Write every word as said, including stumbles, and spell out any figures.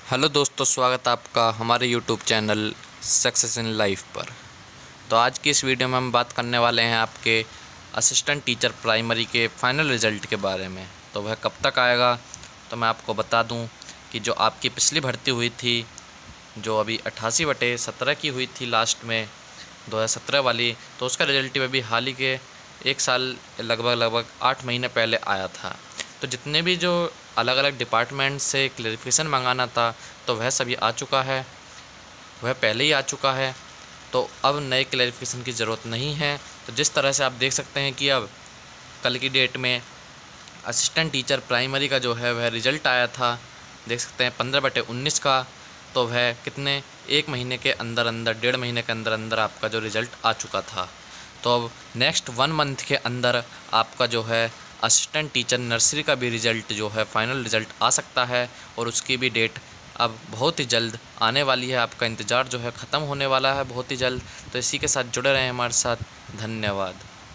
Hello दोस्तों, स्वागत है आपका हमारे YouTube channel success in life पर। तो आज की इस वीडियो में हम बात करने वाले हैं आपके असिस्टेंट टीचर प्राइमरी के फ़ाइनल रिज़ल्ट के बारे में। तो वह कब तक आएगा, तो मैं आपको बता दूं कि जो आपकी पिछली भर्ती हुई थी, जो अभी अट्ठासी बटे सत्रह की हुई थी लास्ट में दो हज़ार सत्रह वाली, तो उसका रिज़ल्ट भी हाल ही के एक साल लगभग लगभग आठ महीने पहले आया था। तो जितने भी जो अलग अलग डिपार्टमेंट से क्लेरिफिकेशन मंगाना था, तो वह सभी आ चुका है, वह पहले ही आ चुका है। तो अब नए क्लेरिफिकेशन की ज़रूरत नहीं है। तो जिस तरह से आप देख सकते हैं कि अब कल की डेट में असिस्टेंट टीचर प्राइमरी का जो है वह रिज़ल्ट आया था, देख सकते हैं पंद्रह बटे उन्नीस का। तो वह कितने एक महीने के अंदर अंदर डेढ़ महीने के अंदर अंदर आपका जो रिज़ल्ट आ चुका था। तो अब नेक्स्ट वन मंथ के अंदर आपका जो है असिस्टेंट टीचर नर्सरी का भी रिज़ल्ट जो है फ़ाइनल रिज़ल्ट आ सकता है, और उसकी भी डेट अब बहुत ही जल्द आने वाली है। आपका इंतज़ार जो है ख़त्म होने वाला है बहुत ही जल्द। तो इसी के साथ जुड़े रहें हमारे साथ। धन्यवाद।